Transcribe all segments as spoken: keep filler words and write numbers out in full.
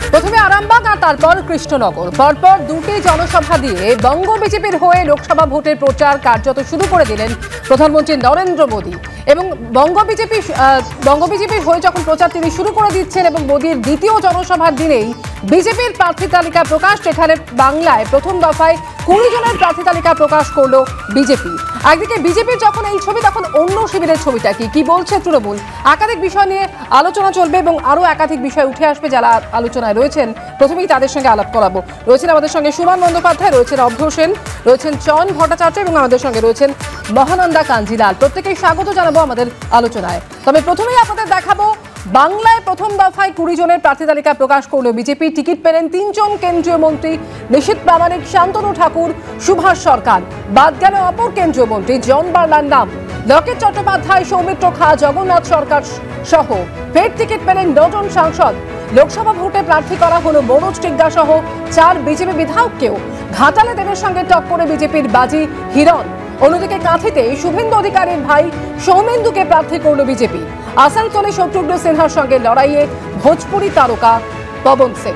প্রথমে আরামবাগ আর তারপর কৃষ্ণনগর, পরপর দুটি জনসভা দিয়ে বঙ্গ বিজেপির হয়ে লোকসভা ভোটের প্রচার কার্যত শুরু করে দিলেন প্রধানমন্ত্রী নরেন্দ্র মোদী। এবং বঙ্গ বিজেপি বঙ্গ বিজেপির হয়ে যখন প্রচার তিনি শুরু করে দিচ্ছেন এবং মোদীর দ্বিতীয় জনসভার দিনেই বিজেপির প্রার্থী তালিকা প্রকাশ, যেখানে বাংলায় প্রথম দফায় কুড়ি জনের প্রার্থী তালিকা প্রকাশ করলো বিজেপি। একদিকে বিজেপির যখন এই ছবি, তখন অন্য শিবিরের ছবিটা কি কি বলছে তৃণমূল? একাধিক বিষয় নিয়ে আলোচনা চলবে এবং আরো একাধিক বিষয় উঠে আসবে যারা আলোচনায় রয়েছেন। প্রথমেই তাদের সঙ্গে আলাপ করাবো। রয়েছেন আমাদের সঙ্গে সুমন বন্দ্যোপাধ্যায়, রয়েছেন অভ্র সেন, রয়েছেন চয়ন ভট্টাচার্য এবং আমাদের সঙ্গে রয়েছেন মহানন্দা কাঞ্জিলাল। প্রত্যেকেই স্বাগত জানাবো আমাদের আলোচনায়। তবে প্রথমেই আপনাদের দেখাবো বাংলায় প্রথম দফায় কুড়ি জনের প্রার্থী তালিকা প্রকাশ করল বিজেপি। টিকিট পেলেন তিনজন কেন্দ্রীয় মন্ত্রী, নিশীথ প্রামাণিক, শান্তনু ঠাকুর, সুভাষ সরকার। বাদ গেল অপর কেন্দ্রীয় মন্ত্রী জন বার্লার নাম। লকেট চট্টোপাধ্যায়, সৌমিত্র খা, জগন্নাথ সরকার সহ ফের টিকিট পেলেন নজন সাংসদ। লোকসভা ভোটে প্রার্থী করা হলো মনোজ টিগ্গা সহ চার বিজেপি বিধায়ককেও। ঘাটালে দেবের সঙ্গে টক্করে বিজেপির বাজি হিরণ। অন্যদিকে কাঁথিতে শুভেন্দু অধিকারীর ভাই সৌমেন্দুকে প্রার্থী করল বিজেপি। আসানসোলে শত্রুঘ্ন সিনহার সঙ্গে লড়াইয়ে ভোজপুরি তারকা পবন সিং।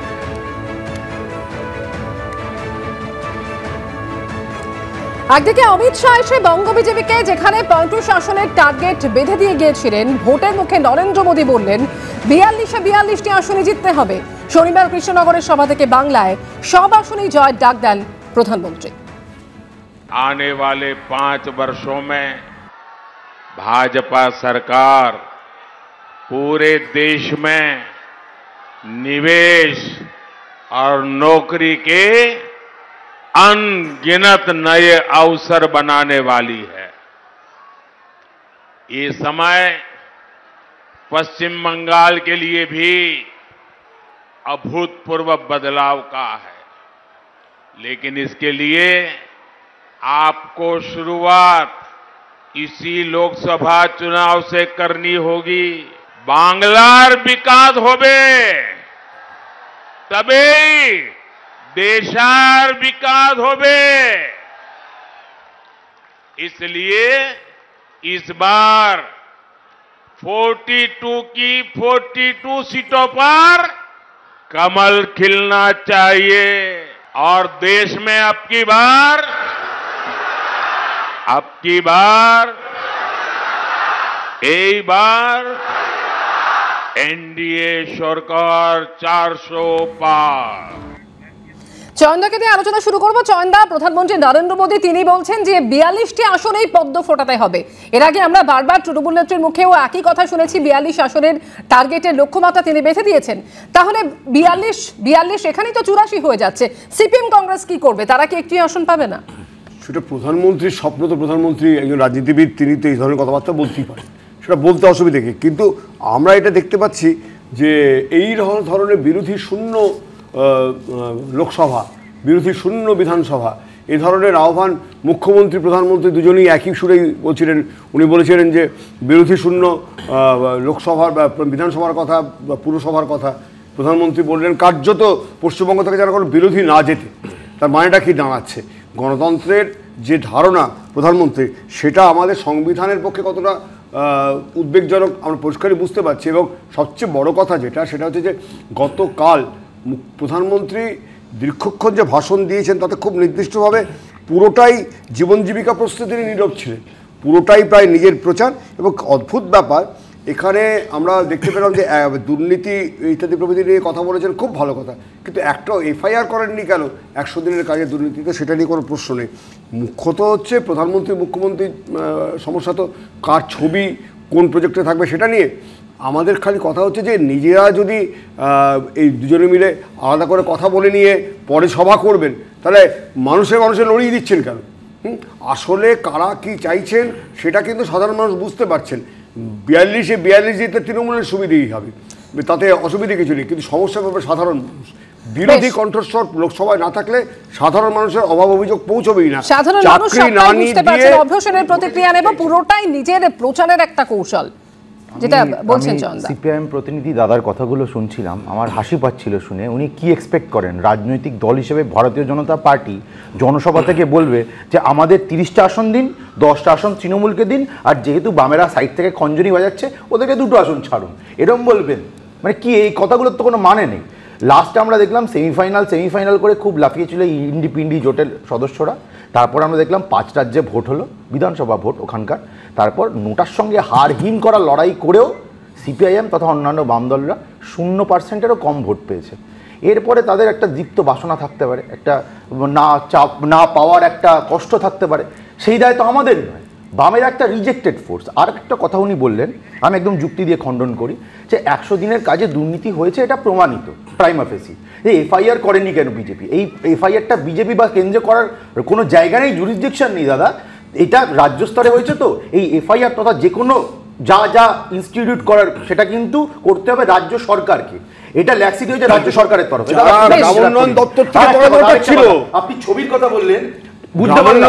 একদিকে অমিত শাহ এসে বঙ্গ বিজেপিকে যেখানে পঁয়ত্রিশ আসনের টার্গেট বেঁধে দিয়ে গিয়েছিলেন, ভোটের মুখে নরেন্দ্র মোদী বললেন বিয়াল্লিশে বিয়াল্লিশটি আসনে জিততে হবে। শনিবার কৃষ্ণনগরের সভা থেকে বাংলায় সব আসনেই জয়ের ডাক দেন প্রধানমন্ত্রী। आने वाले पांच वर्षों में भाजपा सरकार पूरे देश में निवेश और नौकरी के अनगिनत नए अवसर बनाने वाली है। ये समय पश्चिम बंगाल के लिए भी अभूतपूर्व बदलाव का है, लेकिन इसके लिए आपको शुरुआत इसी लोकसभा चुनाव से करनी होगी। बांग्लार विकास होबे तबे देशार विकास होबे। इसलिए इस बार बयालीस की बयालीस सीटों पर कमल खिलना चाहिए और देश में अब की बार अब की बार এই বার এনডিএ সরকার চারশো পার। চয়নদাকে দিয়ে আলোচনা শুরু করবো। চয়নদা, প্রধানমন্ত্রী নরেন্দ্র মোদী তিনি বলছেন যে বিয়াল্লিশটি আসনেই পদ্ম ফোটাতে হবে। এর আগে আমরা বারবার তৃণমূল নেত্রীর মুখেও একই কথা শুনেছি, বিয়াল্লিশ আসনের টার্গেটের লক্ষ্যমাত্রা তিনি বেঁধে দিয়েছেন। তাহলে বিয়াল্লিশ বিয়াল্লিশ এখানেই তো চুরাশি হয়ে যাচ্ছে। সিপিএম কংগ্রেস কি করবে? তারা কি একটি আসন পাবে না? সেটা প্রধানমন্ত্রীর স্বপ্ন। তো প্রধানমন্ত্রী একজন রাজনীতিবিদ, তিনি তো এই ধরনের কথাবার্তা বলতেই পারেন, সেটা বলতে অসুবিধা কি। কিন্তু আমরা এটা দেখতে পাচ্ছি যে এই ধরনের বিরোধী শূন্য লোকসভা, বিরোধী শূন্য বিধানসভা, এই ধরনের আহ্বান মুখ্যমন্ত্রী প্রধানমন্ত্রী দুজনেই একই সুরেই বলছিলেন। উনি বলেছিলেন যে বিরোধী শূন্য লোকসভার বা বিধানসভার কথা বা পুরসভার কথা। প্রধানমন্ত্রী বললেন কার্যত পশ্চিমবঙ্গ থেকে যারা কোনো বিরোধী না যেতে। তার মানেটা কি দাঁড়াচ্ছে? গণতন্ত্রের যে ধারণা প্রধানমন্ত্রী, সেটা আমাদের সংবিধানের পক্ষে কতটা উদ্বেগজনক আমরা পরিষ্কারই বুঝতে পারছি। এবং সবচেয়ে বড় কথা যেটা, সেটা হচ্ছে যে গতকাল প্রধানমন্ত্রী দীর্ঘক্ষণ যে ভাষণ দিয়েছেন তাতে খুব নির্দিষ্টভাবে পুরোটাই জীবন জীবিকা প্রশ্নে তিনি নীরব ছিলেন, পুরোটাই প্রায় নিজের প্রচার। এবং অদ্ভুত ব্যাপার, এখানে আমরা দেখতে পেলাম যে দুর্নীতি ইত্যাদি প্রভৃতি নিয়ে কথা বলেছেন, খুব ভালো কথা, কিন্তু একটাও এফআইআর করেননি কেন একশো দিনের কাজে দুর্নীতিতে? সেটা নিয়ে কোনো প্রশ্ন নেই। মুখ্যত হচ্ছে প্রধানমন্ত্রী মুখ্যমন্ত্রী সমস্যা তো কার ছবি কোন প্রজেক্টে থাকবে সেটা নিয়ে। আমাদের খালি কথা হচ্ছে যে নিজেরা যদি এই দুজনে মিলে আলাদা করে কথা বলে নিয়ে পরে সভা করবেন, তাহলে মানুষের মানুষের লড়িয়ে দিচ্ছেন কেন? হুম আসলে কারা কি চাইছেন সেটা কিন্তু সাধারণ মানুষ বুঝতে পারছেন। বিয়াল্লিশে বিয়াল্লিশ দিতে তৃণমূলের সুবিধেই হবে, তাতে অসুবিধে কিছু নেই, কিন্তু সমস্যা পাবে সাধারণ মানুষ। বিরোধী কণ্ঠস্বর লোকসভায় না থাকলে সাধারণ মানুষের অভাব অভিযোগ পৌঁছবেই না। সাধারণ মানুষ বুঝতে পারছেন। অভ্যসনের প্রতিক্রিয়া নেব, পুরোটাই নিজের প্রচারের একটা কৌশল, যেটা বলছেন চন্দা। সিপিআইএম প্রতিনিধি দাদার কথাগুলো শুনছিলাম, আমার হাসি পাচ্ছিল শুনে। উনি কি এক্সপেক্ট করেন রাজনৈতিক দল হিসেবে ভারতীয় জনতা পার্টি জনসভা থেকে বলবে যে আমাদের তিরিশটা আসন দিন, দশটা আসন তৃণমূলকে দিন, আর যেহেতু বামেরা সাইড থেকে খঞ্জনি বাজাচ্ছে ওদেরকে দুটো আসন ছাড়ুন, এরকম বলবেন? মানে কি এই কথাগুলোর তো কোনো মানে নেই। লাস্টে আমরা দেখলাম সেমিফাইনাল সেমিফাইনাল করে খুব লাফিয়েছিল ইন্ডিপিন্ডি জোটের সদস্যরা। তারপর আমরা দেখলাম পাঁচ রাজ্যে ভোট হলো, বিধানসভা ভোট ওখানকার। তারপর নোটার সঙ্গে হার হিম করা লড়াই করেও সিপিআইএম তথা অন্যান্য বাম দলরা শূন্য পার্সেন্টেরও কম ভোট পেয়েছে। এরপরে তাদের একটা দীপ্ত বাসনা থাকতে পারে, একটা না চাপ না পাওয়ার একটা কষ্ট থাকতে পারে, সেই দায় তো আমাদের নয়, বামের একটা রিজেক্টেড ফোর্স। আর একটা কথা উনি বললেন, আমি একদম যুক্তি দিয়ে খণ্ডন করি, যে একশো দিনের কাজে দুর্নীতি হয়েছে এটা প্রমাণিত প্রাইমা ফেসি। এই এফআইআর করেনি কেন বিজেপি? এই এফআইআরটা বিজেপি বা কেন্দ্রে করার কোনো জায়গা নেই, জুরিসডিকশন নেই দাদা, এটা রাজ্য স্তরে হয়েছে। তো এই এফআইআর তথা যে কোনো যা যা ইনস্টিটিউট করার সেটা কিন্তু করতে হবে রাজ্য সরকারকে। এটা ল্যাক্সিটি হয়েছে রাজ্য সরকারের তরফে। আপনি ছবির কথা বললেন, বুঝতে পারলাম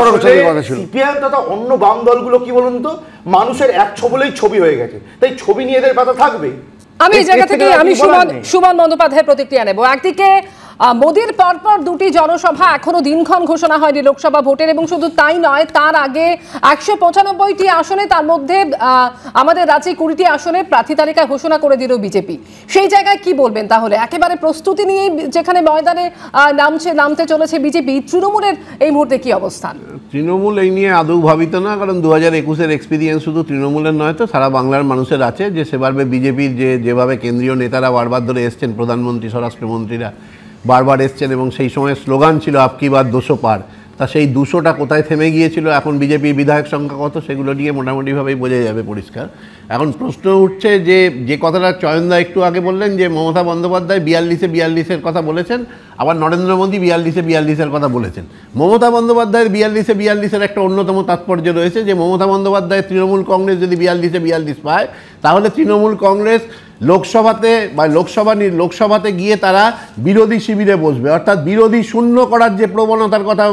সিপিআইএম তথা অন্য বাম দলগুলো কি বলুন তো, মানুষের এক ছবলেই ছবি হয়ে গেছে, তাই ছবি নিয়ে এদের ব্যথা থাকবে। আমি এই জায়গা থেকে আমি সুমন সুমন বন্দ্যোপাধ্যায়ের প্রতিক্রিয়া নেব। একদিকে মোদির পরপর দুটি জনসভা, এখনো দিনক্ষণ ঘোষণা হয়নি লোকসভা ভোটের, এবং শুধু তাই নয়, তার আগে একশো পঁচানব্বইটি আসনে, তার মধ্যে আমাদের রাজ্যে কুড়িটি আসনে প্রার্থী তালিকা ঘোষণা করে দিল বিজেপি। সেই জায়গায় কি বলবেন তাহলে? একেবারে প্রস্তুতি নিয়েই যেখানে ময়দানে নামছে নামতে চলেছে বিজেপি, তৃণমূলের এই মুহূর্তে কি অবস্থান? তৃণমূল এই নিয়ে আদৌ ভাবিত না, কারণ দু হাজার একুশের এক্সপিরিয়েন্স শুধু তৃণমূলের নয় তো সারা বাংলার মানুষের আছে, যে সেভাবে বিজেপির যে যেভাবে কেন্দ্রীয় নেতারা বারবার ধরে এসছেন, প্রধানমন্ত্রী স্বরাষ্ট্রমন্ত্রীরা বারবার এসছেন, এবং সেই সময় স্লোগান ছিল আপকি বাত দুশো পার। তা সেই দুশোটা কোথায় থেমে গিয়েছিল, এখন বিজেপির বিধায়ক সংখ্যা কত, সেগুলো নিয়ে মোটামুটিভাবেই বোঝা যাবে পরিষ্কার। এখন প্রশ্ন উঠছে যে যে কথাটা চয়নদা একটু আগে বললেন, যে মমতা বন্দ্যোপাধ্যায় বিয়াল্লিশে বিয়াল্লিশের কথা বলেছেন, আবার নরেন্দ্র মোদী বিয়াল্লিশে বিয়াল্লিশের কথা বলেছেন। মমতা বন্দ্যোপাধ্যায়ের বিয়াল্লিশে বিয়াল্লিশের একটা অন্যতম তাৎপর্য রয়েছে, যে মমতা বন্দ্যোপাধ্যায় তৃণমূল কংগ্রেস যদি বিয়াল্লিশে বিয়াল্লিশ পায়, তাহলে তৃণমূল কংগ্রেস লোকসভাতে বা লোকসভা লোকসভাতে গিয়ে তারা বিরোধী শিবিরে বসবে, অর্থাৎ বিরোধী শূন্য করার যে প্রবণতার কথা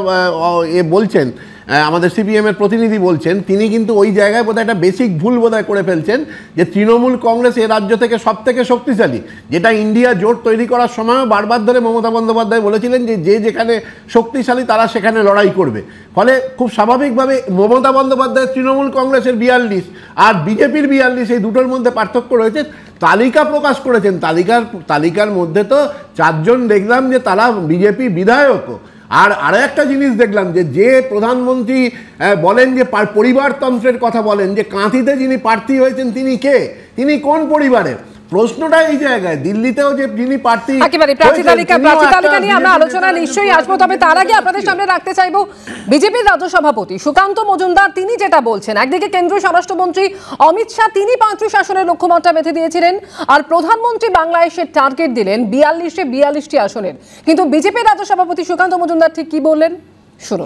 এ বলছেন আমাদের সিপিএমের প্রতিনিধি বলছেন, তিনি কিন্তু ওই জায়গায় বোধহয় একটা বেসিক ভুল বোধহয় করে ফেলছেন, যে তৃণমূল কংগ্রেস এ রাজ্য থেকে সব থেকে শক্তিশালী, যেটা ইন্ডিয়া জোট তৈরি করার সময়ও বারবার ধরে মমতা বন্দ্যোপাধ্যায় বলেছিলেন যে যে যেখানে শক্তিশালী তারা সেখানে লড়াই করবে। ফলে খুব স্বাভাবিকভাবে মমতা বন্দ্যোপাধ্যায়ের তৃণমূল কংগ্রেসের বিয়াল্লিশ আর বিজেপির বিয়াল্লিশ, এই দুটোর মধ্যে পার্থক্য রয়েছে। তালিকা প্রকাশ করেছেন, তালিকার তালিকার মধ্যে তো চারজন দেখলাম যে তারা বিজেপি বিধায়কও। আর আরো একটা জিনিস দেখলাম, যে যে প্রধানমন্ত্রী বলেন যে পরিবারতন্ত্রের কথা বলেন, যে কাঁথিতে যিনি প্রার্থী হয়েছেন তিনি কে, তিনি কোন পরিবারের? প্রশ্নটা এই জায়গায়। দিল্লিতেও যে যিনি প্রার্থী, একেবারে প্রার্থী তালিকা প্রার্থী তালিকা নিয়ে আমরা আলোচনা নিশ্চয়ই আসবো, তবে তার আগে আপনাদের সামনে রাখতে চাইবো বিজেপির রাজ্য সভাপতি সুকান্ত মজুমদার। তিনি যেটা বলছেন, একদিকে কেন্দ্রীয় স্বরাষ্ট্রমন্ত্রী অমিত শাহ তিনি পঁয়ত্রিশ আসনের লক্ষ্যমাত্রা বেঁধে দিয়েছিলেন, আর প্রধানমন্ত্রী বাংলাদেশের টার্গেট দিলেন বিয়াল্লিশে বিয়াল্লিশটি আসনের। কিন্তু বিজেপির রাজ্য সভাপতি সুকান্ত মজুমদার ঠিক কি বললেন শুনুন।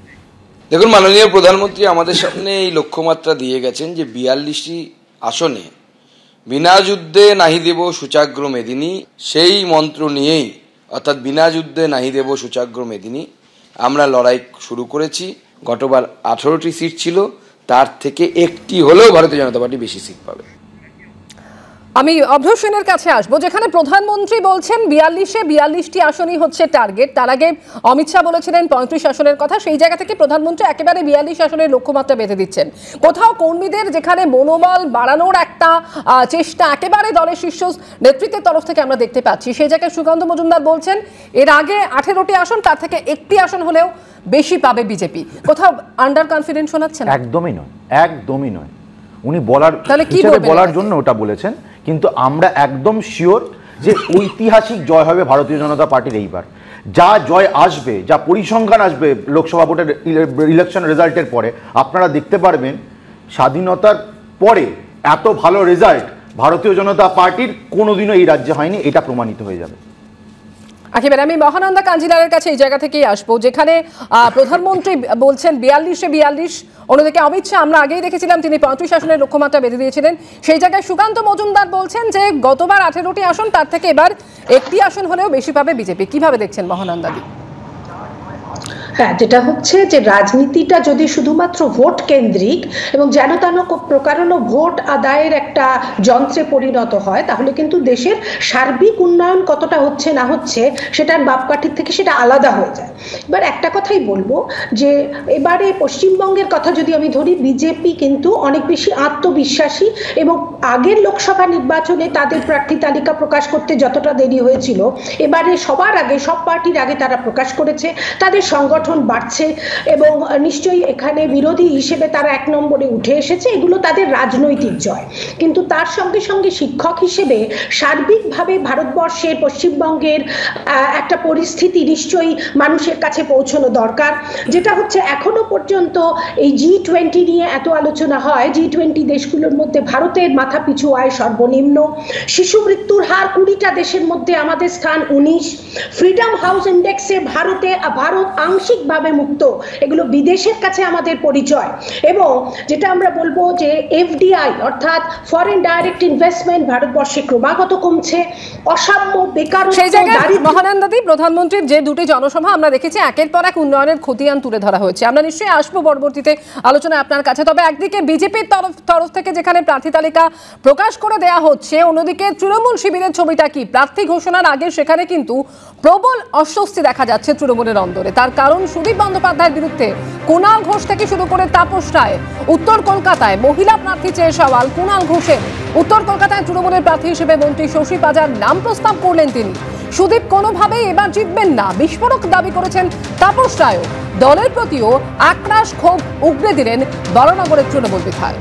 দেখুন, মাননীয় প্রধানমন্ত্রী আমাদের সামনে এই লক্ষ্যমাত্রা দিয়ে গেছেন যে বিয়াল্লিশটি আসনে বিনা যুদ্ধে নাহি দেব সূচাগ্র মেদিনী, সেই মন্ত্র নিয়েই, অর্থাৎ বিনা যুদ্ধে নাহি দেব সূচাগ্র মেদিনী, আমরা লড়াই শুরু করেছি। গতবার আঠারোটি সিট ছিল, তার থেকে একটি হলেও ভারতীয় জনতা পার্টি বেশি সিট পাবে। আমি অভ্র সেনের কাছে আসবো, যেখানে প্রধানমন্ত্রী বলছেন বিয়াল্লিশে বিয়াল্লিশটি আসনই হচ্ছে টার্গেট। তার আগে অমিত শাহ বলেছিলেন পঁয়ত্রিশ আসনের কথা। সেই জায়গা থেকে প্রধানমন্ত্রী একেবারে বিয়াল্লিশ আসনের লক্ষ্যমাত্রা বেঁধে দিচ্ছেন। কোথাও কর্মীদের যেখানে মনোবল বাড়ানোর একটা চেষ্টা একেবারে দলের শীর্ষ নেতৃত্বের তরফ থেকে আমরা দেখতে পাচ্ছি, সেই জায়গায় সুকান্ত মজুমদার বলছেন এর আগে আঠেরোটি আসন, তার থেকে একটি আসন হলেও বেশি পাবে বিজেপি। কোথাও আন্ডার কনফিডেন্স শোনাচ্ছেন? একদমই নয়, একদমই নয়। উনি বলার বলার জন্য ওটা বলেছেন, কিন্তু আমরা একদম শিওর যে ঐতিহাসিক জয় হবে ভারতীয় জনতা পার্টির এইবার। যা জয় আসবে, যা পরিসংখ্যান আসবে লোকসভা ভোটের ইলেকশন রেজাল্টের পরে, আপনারা দেখতে পারবেন স্বাধীনতার পরে এত ভালো রেজাল্ট ভারতীয় জনতা পার্টির কোনোদিনও এই রাজ্যে হয়নি, এটা প্রমাণিত হয়ে যাবে। একেবারে আমি মহানন্দা কাঞ্জিলালের কাছে এই জায়গা থেকেই আসবো, যেখানে প্রধানমন্ত্রী বলছেন বিয়াল্লিশে বিয়াল্লিশ, অন্যদিকে অমিত শাহ আমরা আগেই দেখেছিলাম তিনি পঁয়ত্রিশ আসনের লক্ষ্যমাত্রা বেঁধে দিয়েছিলেন। সেই জায়গায় সুকান্ত মজুমদার বলছেন যে গতবার আঠেরোটি আসন, তার থেকে এবার একটি আসন হলেও বেশি পাবে বিজেপি। কিভাবে দেখছেন মহানন্দাদি? হ্যাঁ, যেটা হচ্ছে যে রাজনীতিটা যদি শুধুমাত্র ভোট কেন্দ্রিক এবং যেন তেন প্রকারণ ভোট আদায়ের একটা যন্ত্রে পরিণত হয়, তাহলে কিন্তু দেশের সার্বিক উন্নয়ন কতটা হচ্ছে না হচ্ছে সেটার মাপকাঠির থেকে সেটা আলাদা হয়ে যায়। এবার একটা কথাই বলবো যে এবারে পশ্চিমবঙ্গের কথা যদি আমি ধরি, বিজেপি কিন্তু অনেক বেশি আত্মবিশ্বাসী এবং আগের লোকসভা নির্বাচনে তাদের প্রার্থী তালিকা প্রকাশ করতে যতটা দেরি হয়েছিল, এবারে সবার আগে সব পার্টির আগে তারা প্রকাশ করেছে, তাদের সংগঠন বাড়ছে এবং নিশ্চয়ই এখানে বিরোধী হিসেবে তারা এক নম্বরে উঠে এসেছে। এগুলো তাদের রাজনৈতিক জয়, কিন্তু তার সঙ্গে সঙ্গে শিক্ষক হিসেবে সার্বিকভাবে ভারতবর্ষের পশ্চিমবঙ্গের একটা পরিস্থিতি নিশ্চয়ই মানুষের কাছে পৌঁছানো দরকার। যেটা হচ্ছে এখনো পর্যন্ত এই জি টোয়েন্টি নিয়ে এত আলোচনা হয়, জি টোয়েন্টি দেশগুলোর মধ্যে ভারতের মাথা পিছু আয় সর্বনিম্ন, শিশু মৃত্যুর হার কুড়িটা দেশের মধ্যে আমাদের স্থান উনিশ, ফ্রিডম হাউস ইন্ডেক্সে ভারতে ভারত আংশিকভাবে মুক্ত, এগুলো বিদেশের কাছে আমাদের পরিচয়। এবং যেটা আমরা বলবো যে এফডিআই অর্থাৎ ফরেন ডাইরেক্ট ইনভেস্টমেন্ট ভারতবর্ষে ক্রমাগত কমছে, অসাম্য, বেকারত্ব, সেই জায়গায় দারিদ্র্য। মহানন্দাদি, প্রধানমন্ত্রীর যে দুটি জনসভা আমরা দেখেছি একের পর এক উন্নয়নের খতিয়ান তুলে ধরা হয়েছে। আমরা নিশ্চয়ই আসবো পরবর্তীতে আলোচনায় আপনার কাছে। তবে একদিকে বিজেপির তরফ তরফ থেকে যেখানে প্রার্থী তালিকা প্রকাশ করে দেয়া হচ্ছে, অন্যদিকে তৃণমূল শিবিরের ছবিটা কি? প্রার্থী ঘোষণার আগে সেখানে কিন্তু প্রবল অস্বস্তি দেখা যাচ্ছে তৃণমূলের অন্দরে। তার কারণ সুদীপ বন্দ্যোপাধ্যায়ের বিরুদ্ধে কুণাল ঘোষ থেকে শুরু করে তাপস রায়, উত্তর কলকাতায় মহিলা প্রার্থী চেয়ে সওয়াল কুণাল ঘোষের। উত্তর কলকাতায় তৃণমূলের প্রার্থী হিসেবে মন্ত্রী শশী পাজার নাম প্রস্তাব করলেন তিনি। সুদীপ কোনোভাবেই এবার জিতবেন না, বিস্ফোরক দাবি করেছেন তাপস রায়। দলের প্রতিও আক্রাশ ক্ষোভ উগরে দিলেন বরানগরের তৃণমূল বিধায়ক।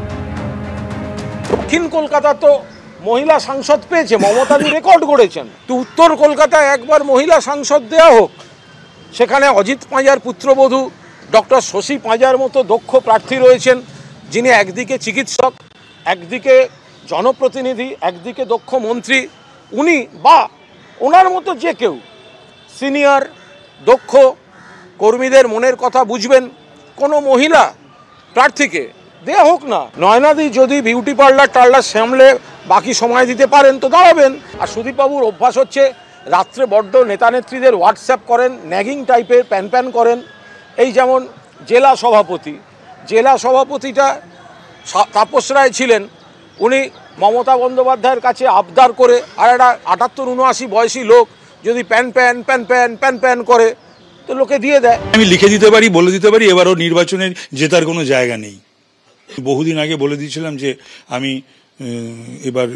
দক্ষিণ কলকাতা তো মহিলা সাংসদ পেয়েছে, মমতাদি রেকর্ড করেছেন। তো উত্তর কলকাতায় একবার মহিলা সাংসদ দেওয়া হোক, সেখানে অজিত পাঁজার পুত্রবধূ ডক্টর শশী পাঁজার মতো দক্ষ প্রার্থী রয়েছেন, যিনি একদিকে চিকিৎসক, একদিকে জনপ্রতিনিধি, একদিকে দক্ষ মন্ত্রী। উনি বা ওনার মতো যে কেউ সিনিয়র দক্ষ কর্মীদের মনের কথা বুঝবেন, কোনো মহিলা প্রার্থীকে দেয়া হোক না। নয়নাদি যদি বিউটি পার্লার টার্লার সামলে বাকি সময় দিতে পারেন তো দাঁড়াবেন। আর সুদীপবাবুর অভ্যাস হচ্ছে রাত্রে বড্ড নেতা নেত্রীদের হোয়াটসঅ্যাপ করেন, ন্যাগিং টাইপের প্যান প্যান করেন। এই যেমন জেলা সভাপতি, জেলা সভাপতিটা তাপস রায় ছিলেন, উনি মমতা বন্দ্যোপাধ্যায়ের কাছে আবদার করে, আর একটা আটাত্তর উনআশি বয়সী লোক যদি প্যান প্যান প্যান প্যান প্যান প্যান করে তো লোকে দিয়ে দেয়। আমি লিখে দিতে পারি, বলে দিতে পারি এবারও নির্বাচনের জেতার কোনো জায়গা নেই। বহুদিন আগে বলে দিয়েছিলাম যে আমি এবার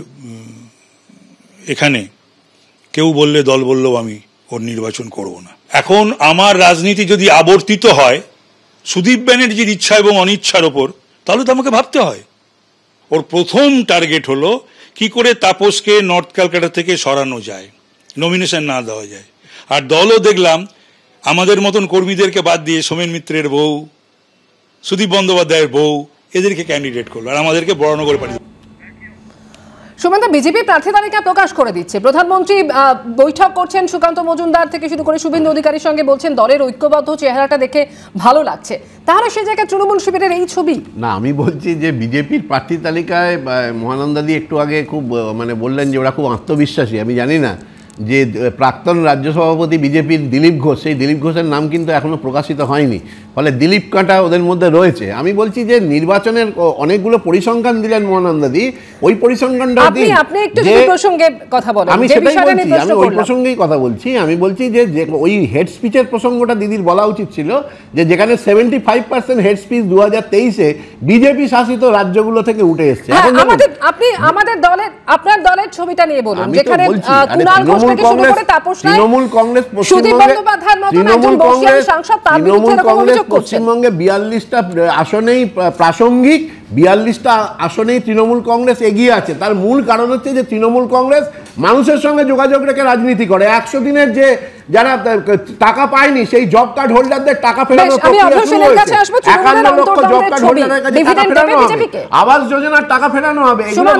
এখানে কেউ বললে দল বললেও আমি ওর নির্বাচন করব না। এখন আমার রাজনীতি যদি আবর্তিত হয় সুদীপ ব্যানার্জির ইচ্ছা এবং অনিচ্ছার ওপর, তাহলে তো আমাকে ভাবতে হয়। ওর প্রথম টার্গেট হলো কি করে তাপসকে নর্থ ক্যালকাটা থেকে সরানো যায়, নমিনেশন না দেওয়া যায়। আর দলও দেখলাম আমাদের মতন কর্মীদেরকে বাদ দিয়ে সোমেন মিত্রের বউ, সুদীপ বন্দ্যোপাধ্যায়ের বউ, এদেরকে ক্যান্ডিডেট করলো আর আমাদেরকে বরানগরে পাঠিয়ে। সুমন্ত, বিজেপি প্রার্থী তালিকা প্রকাশ করে দিচ্ছে, প্রধানমন্ত্রী বৈঠক করছেন সুকান্ত মজুমদার থেকে শুরু করে শুভেন্দু অধিকারীর সঙ্গে, বলছেন দলের ঐক্যবদ্ধ চেহারাটা দেখে ভালো লাগছে। তাহলে সে জায়গায় তৃণমূল শিবিরের এই ছবি না। আমি বলছি যে বিজেপির প্রার্থী তালিকায় মহানন্দাদি একটু আগে খুব মানে বললেন যে ওরা খুব আত্মবিশ্বাসী। আমি জানি না যে প্রাক্তন রাজ্য সভাপতি বিজেপির দিলীপ ঘোষ, সেই দিলীপ ঘোষের নাম কিন্তু এখনো প্রকাশিত হয়নি, ফলে দিলীপ কাঁটা ওদের মধ্যে রয়েছে। আমি বলছি যে নির্বাচনের অনেকগুলো পরিসংখ্যান দিলেন মহানন্দাদি, ওই পরিসংখ্যানটা আপনি আপনি একটু প্রসঙ্গে কথা বলেন। আমি সেটাই বলছি, আমি ওই প্রসঙ্গেই কথা বলছি। আমি বলছি যে ওই হেড স্পিচের প্রসঙ্গটা দিদির বলা উচিত ছিল, যে যেখানে seventy five percent hate speech দু হাজার তেইশে বিজেপি শাসিত রাজ্যগুলো থেকে উঠে এসছে। আপনি আমাদের দলের আপনার দলের ছবিটা নিয়ে বলুন, যেখানে কুণাল ঘোষ থেকে শুরু করে তাপস রায়, তৃণমূল কংগ্রেস সুদীপ বন্দ্যোপাধ্যায়ের মতো একজন বর্ষীয়ান সাংসদ, তার বিরুদ্ধে এরকম অভিযোগ করছেন। পশ্চিমবঙ্গে বিয়াল্লিশটা আসনেই প্রাসঙ্গিক, বিয়াল্লিশটা আসনেই তৃণমূল কংগ্রেস এগিয়ে আছে। তার মূল কারণ হচ্ছে যে তৃণমূল কংগ্রেস মানুষের সঙ্গে যোগাযোগ রেখে রাজনীতি করে। একশো দিনের যে যারা টাকা পায়নি সেই জব কার্ড হোল্ডারদের টাকা ফেরানোর প্রক্রিয়া শুরু হয়েছে। একান্ন লক্ষ জব কার্ড হোল্ডারের কাছে টাকা ফেরানো হবে, আবাস যোজনার টাকা ফেরানো হবে। এগুলো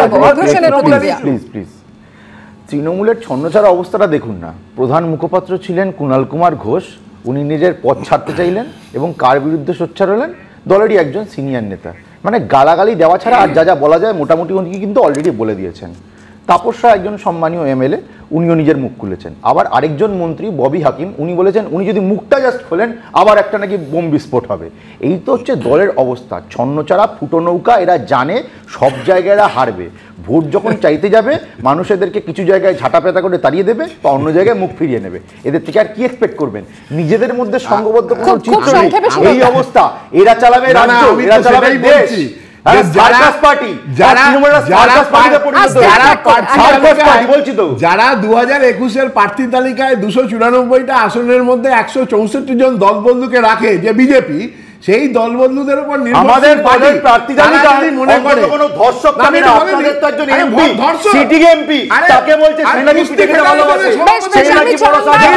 প্লিজ প্লিজ তৃণমূলের ছন্নছাড়া অবস্থাটা দেখুন না। প্রধান মুখপাত্র ছিলেন কুণাল কুমার ঘোষ, উনি নিজের পদ ছাড়তে চাইলেন এবং কার বিরুদ্ধে সোচ্চার হলেন? দলেরই একজন সিনিয়র নেতা। মানে গালাগালি দেওয়া ছাড়া আর যা যা বলা যায় মোটামুটি উনি কিন্তু অলরেডি বলে দিয়েছেন। তাপস রায় একজন সম্মানীয় এমএলএ, উনিও নিজের মুখ খুলেছেন। আবার আরেকজন মন্ত্রী ববি হাকিম উনি বলেছেন উনি যদি মুখটা জাস্ট খোলেন আবার একটা নাকি বোম বিস্ফোট হবে। এই তো হচ্ছে দলের অবস্থা, ছন্নচাড়া ফুটো নৌকা। এরা জানে সব জায়গায় এরা হারবে, ভোট যখন চাইতে যাবে মানুষ এদেরকে কিছু জায়গায় ঝাঁটাপেটা করে তাড়িয়ে দেবে বা অন্য জায়গায় মুখ ফিরিয়ে নেবে। এদের থেকে আর কি এক্সপেক্ট করবেন? নিজেদের মধ্যে সংঘবদ্ধ কোনো চিত্র নেই, এই অবস্থা। এরা চালাবে রাজ্য, এরা চালাবে দেশ। যারা দু হাজার একুশের প্রার্থী তালিকায় দুশো চুরানব্বইটা আসনের মধ্যে একশো চৌষট্টি জন দলবন্ধুকে রাখে যে বিজেপি, সেই দলবন্ধুদের উপর আমাদের প্রার্থী তালিকায় মনে করে কোনো ধর্ষক থাকে না, আপনাদের তো একজন এমপি সিটিং এমপি তাকে বলছে সে নাকি পিটিকে ভালোবাসে, সে নাকি বড় সাহেব।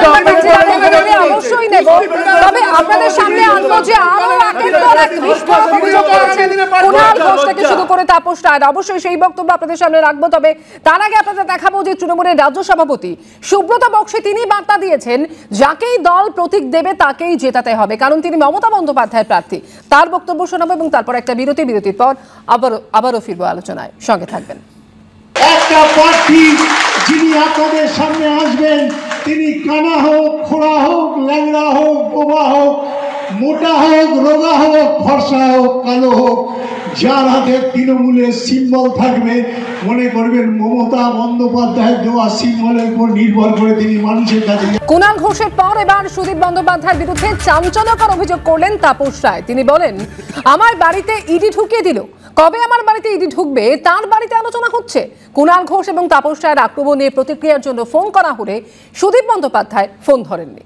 অবশ্যই নেব, তবে আপনাদের সামনে আনবো যে আরো একের পর এক বিস্ফোরক অভিযোগ করেছেন কুণাল ঘোষ থেকে শুরু করে তাপস রায়। অবশ্যই সেই বক্তব্য আপনাদের সামনে রাখবো, তবে তার আগে আপনাদের দেখাবো যে তৃণমূলের রাজ্য সভাপতি সুব্রত বক্সী তিনি বার্তা দিয়েছেন যাকেই দল প্রতীক দেবে তাকেই জেতাতে হবে, কারণ তিনি মমতা বন্দ্যোপাধ্যায়ের প্রার্থী। তার বক্তব্য শোনাবো এবং তারপর একটা বিরতি, বিরতির পর আবার আবারও ফিরবো আলোচনায়। সঙ্গে থাকবেন। একটা প্রার্থী যিনি আপনাদের সামনে আসবেন, তিনি কানা হোক, খোড়া হোক, ল্যাংড়া হোক, বোবা হোক, মোটা হোক, রোগা হোক, ফর্সা হোক, কালো হোক, যার হাতে তৃণমূলের সিম্বল থাকবে মনে করবেন মমতা বন্দ্যোপাধ্যায়ের দেওয়া সিম্বলের উপর নির্ভর করে তিনি মানুষের কাছে। কুণাল ঘোষের পর এবার সুদীপ বন্দ্যোপাধ্যায়ের বিরুদ্ধে চাঞ্চল্যকর অভিযোগ করলেন তাপস রায়। তিনি বলেন, আমার বাড়িতে ইডি ঢুকিয়ে দিল, কবে আমার বাড়িতে ইডি ঢুকবে তার বাড়িতে আলোচনা হচ্ছে। কুণাল ঘোষ এবং তাপস রায়ের আক্রমণ নিয়ে প্রতিক্রিয়ার জন্য ফোন করা হলে সুদীপ বন্দ্যোপাধ্যায় ফোন ধরেননি।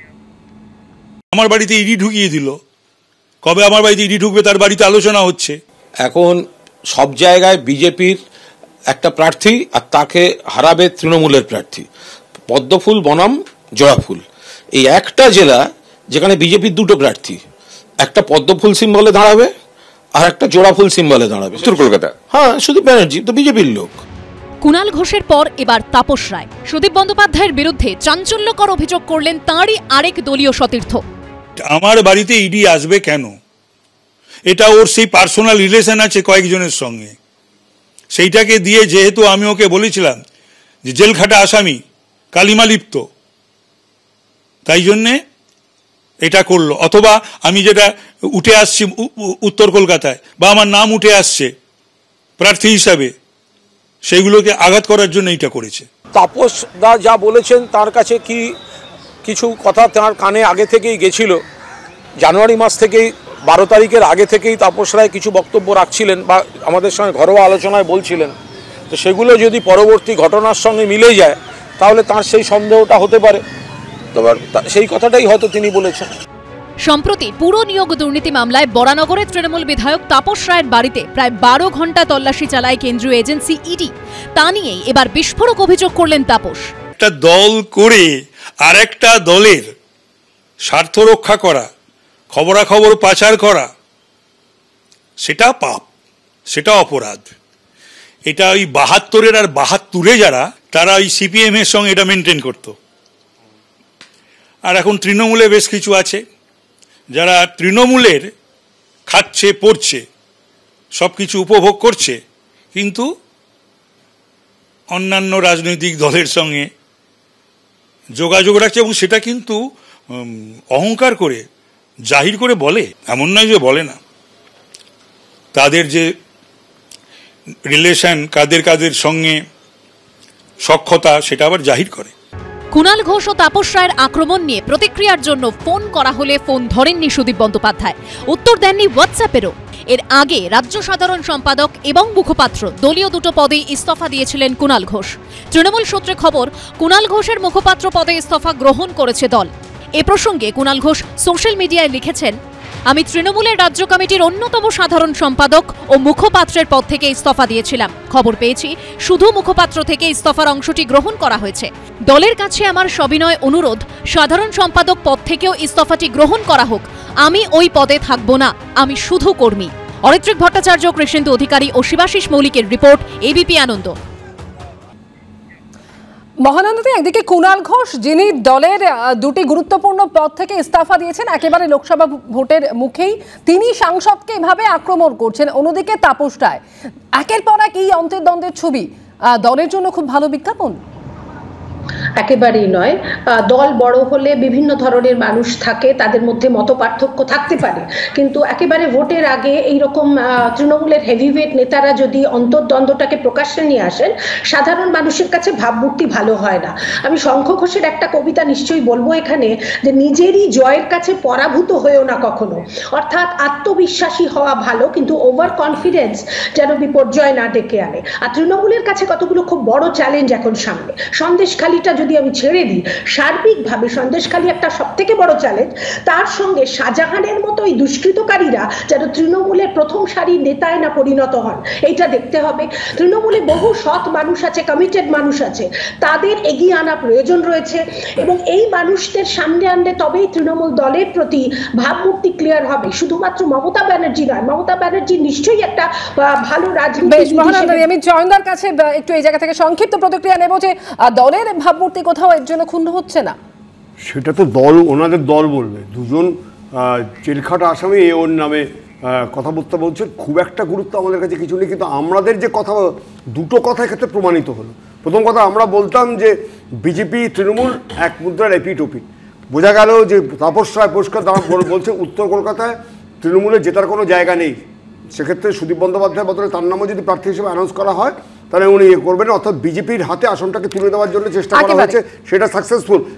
আমার বাড়িতে ইডি ঢুকিয়ে দিল, কবে আমার বাড়িতে ইডি ঢুকবে তার বাড়িতে আলোচনা হচ্ছে। এখন সব জায়গায় বিজেপির একটা প্রার্থী আর তাকে হারাবে তৃণমূলের প্রার্থী। পদ্মফুল বনাম জোড়াফুল, এই একটা জেলা যেখানে বিজেপির দুটো প্রার্থী, একটা পদ্মফুল সিম্বলে দাঁড়াবে আর একটা জোড়াফুল সিম্বলে দাঁড়াবে। উত্তর কলকাতা, হ্যাঁ, সুদীপ ব্যানার্জি তো বিজেপির লোক। কুণাল ঘোষের পর এবার তাপস রায় সুদীপ বন্দ্যোপাধ্যায়ের বিরুদ্ধে চাঞ্চল্যকর অভিযোগ করলেন তাঁরই আরেক দলীয় সতীর্থ। আমার বাড়িতে ইডি আসবে কেন? এটা ওর সেই পার্সোনাল রিলেশন আছে কয়েকজনের সঙ্গে, সেইটাকে দিয়ে যেহেতু আমি ওকে বলেছিলাম যে জেলখাটা আসামি, কালিমা লিপ্ত, তাই জন্যে এটা করলো। অথবা আমি যেটা উঠে আসছি উত্তর কলকাতায় বা আমার নাম উঠে আসছে প্রার্থী হিসাবে, সেইগুলোকে আঘাত করার জন্য এটা করেছে। তাপস দা যা বলেছেন তার কাছে কি কিছু কথা তার কানে আগে থেকেই গেছিল। জানুয়ারি মাস থেকেই, বারো তারিখের আগে থেকেই তাপস রায় কিছু বক্তব্য রাখছিলেন বা আমাদের সঙ্গে ঘরোয়া আলোচনায় বলছিলেন। তো সেগুলো যদি পরবর্তী ঘটনার সঙ্গে মিলে যায় তাহলে তার সেই সন্দেহটা হতে পারে, তবে সেই কথাটাই হয়তো তিনি বলেছেন। সম্প্রতি পুরো নিয়োগ দুর্নীতি মামলায় বরানগরের তৃণমূল বিধায়ক তাপস রায়ের বাড়িতে প্রায় বারো ঘন্টা তল্লাশি চালায় কেন্দ্রীয় এজেন্সি ইডি। তা নিয়েই এবার বিস্ফোরক অভিযোগ করলেন তাপস। একটা দল করে আর একটা দলের স্বার্থ রক্ষা করা, খবরাখবর পাচার করা, সেটা পাপ, সেটা অপরাধ। এটা ওই বাহাত্তরের আর বাহাত্তরে যারা, তারা ওই সিপিএম এর সঙ্গে এটা মেনটেন করত। আর এখন তৃণমূলে বেশ কিছু আছে যারা তৃণমূলের খাচ্ছে, পড়ছে, সব কিছু উপভোগ করছে, কিন্তু অন্যান্য রাজনৈতিক দলের সঙ্গে যোগাযোগ রাখছে এবং সেটা কিন্তু অহংকার করে জাহির করে বলে, এমন নয় যে বলে না। তাদের যে রিলেশন, কাদের কাদের সঙ্গে সখ্যতা, সেটা আবার জাহির করে। কুণাল ঘোষ ও তাপস রায়ের আক্রমণ নিয়ে প্রতিক্রিয়ার জন্য ফোন করা হলে ফোন ধরেননি সুদীপ বন্দ্যোপাধ্যায়, উত্তর দেননি হোয়াটসঅ্যাপেরও। এর আগে রাজ্য সাধারণ সম্পাদক এবং মুখপাত্র দলীয় দুটো পদেই ইস্তফা দিয়েছিলেন কুণাল ঘোষ। তৃণমূল সূত্রে খবর, কুণাল ঘোষের মুখপাত্র পদে ইস্তফা গ্রহণ করেছে দল। এ প্রসঙ্গে কুণাল ঘোষ সোশ্যাল মিডিয়ায় লিখেছেন, আমি তৃণমূলের রাজ্য কমিটির অন্যতম সাধারণ সম্পাদক ও মুখপাত্রের পদ থেকে ইস্তফা দিয়েছিলাম। খবর পেয়েছি শুধু মুখপাত্র থেকে ইস্তফার অংশটি গ্রহণ করা হয়েছে। দলের কাছে আমার সবিনয় অনুরোধ, সাধারণ সম্পাদক পদ থেকেও ইস্তফাটি গ্রহণ করা হোক। আমি ওই পদে থাকব না, আমি শুধু কর্মী। অরিত্রিক ভট্টাচার্য, কৃষ্ণেন্দু অধিকারী ও শিবাশিস মৌলিকের রিপোর্ট, এবিপি আনন্দ। মহানন্দী, একদিকে কুণাল ঘোষ যিনি দলের দুটি গুরুত্বপূর্ণ পদ থেকে ইস্তফা দিয়েছেন একেবারে লোকসভা ভোটের মুখেই, তিনি সাংসদকে এভাবে আক্রমণ করছেন। অন্যদিকে তাপস রায়, একের পর এক এই অন্তর্দ্বন্দ্বের ছবি দলের জন্য খুব ভালো বিজ্ঞাপন। একেবারেই নয়। দল বড় হলে বিভিন্ন ধরনের মানুষ থাকে, তাদের মধ্যে মত পার্থক্য থাকতে পারে, কিন্তু একেবারে ভোটের আগে এইরকম তৃণমূলের হেভিওয়েট নেতারা যদি অন্তর্দ্বন্দ্বটাকে প্রকাশ্যে নিয়ে আসেন, সাধারণ মানুষের কাছে ভাবমূর্তি ভালো হয় না। আমি শঙ্খ ঘোষের একটা কবিতা নিশ্চয়ই বলবো এখানে, যে নিজেরই জয়ের কাছে পরাভূত হয়েও না কখনো। অর্থাৎ আত্মবিশ্বাসী হওয়া ভালো, কিন্তু ওভার কনফিডেন্স যেন বিপর্যয় না ডেকে আনে। আর তৃণমূলের কাছে কতগুলো খুব বড় চ্যালেঞ্জ এখন সামনে। সন্দেশখালিটা যদি আমি ছেড়ে দিই, সার্বিকভাবে সন্দেশখালি একটা সব থেকে বড় চ্যালেঞ্জ, তার সঙ্গে শাহজাহানের মতো এই দুষ্কৃতকারীরা যেন তৃণমূলের প্রথম সারির নেতায় না পরিণত হন, এইটা দেখতে হবে। তৃণমূলে বহু সৎ মানুষ আছে, কমিটেড মানুষ আছে, তাদের এগিয়ে আনা প্রয়োজন রয়েছে, এবং এই মানুষদের সামনে আনলে তবেই তৃণমূল দলের প্রতি ভাবমূর্তি ক্লিয়ার হবে। শুধুমাত্র মমতা ব্যানার্জি নয়, মমতা ব্যানার্জি নিশ্চয়ই একটা ভালো রাজনীতিবিদ হিসেবে। আমি জয়ন্দার কাছে একটু এই জায়গা থেকে সংক্ষিপ্ত প্রতিক্রিয়া নেব, যে দলের ভাবমূর্তি কোথাও এর জন্য ক্ষুণ্ণ হচ্ছে না। সেটা তো দল, ওনাদের দল বলবে। দুজন জেলখাটা আসামি এ ওর নামে কথাবার্তা বলছে, খুব একটা গুরুত্ব আমাদের কাছে কিছু নেই। কিন্তু আমাদের যে কথা, দুটো কথা ক্ষেত্রে প্রমাণিত হলো। প্রথম কথা, আমরা বলতাম যে বিজেপি তৃণমূল এক মুদ্রার এপিট ওপিট। বোঝা গেল যে তাপস রায় পরিষ্কার বলছে উত্তর কলকাতায় তৃণমূলের জেতার কোনো জায়গা নেই। সেক্ষেত্রে সুদীপ বন্দ্যোপাধ্যায়ের বদলে তার নামও যদি প্রার্থী হিসেবে অ্যানাউন্স করা হয়, তাহলে উনি ইয়ে করবেন। অর্থাৎ বিজেপির হাতে আসনটাকে তুলে দেওয়ার জন্য চেষ্টা করা হয়েছে, সেটা সাকসেসফুল।